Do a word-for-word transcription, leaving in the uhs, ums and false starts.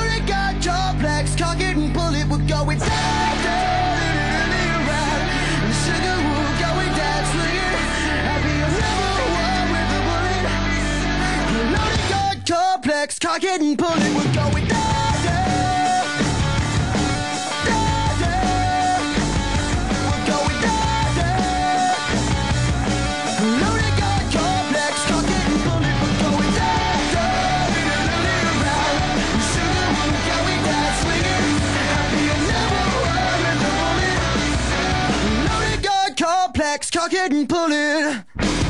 Loaded gun complex, cock it and pull it, we're going down, down, around. And sugar, we're going down, swinging. Happy another one with a bullet. Loaded gun complex, cock it and pull it, we're going down, down, down, down. We're going down, down. Loaded gun complex, cock it and pull it, we're going down, down, around. And sugar, we're going down, swinging. Happy another one with a bullet. Loaded gun complex, cock it and pull it.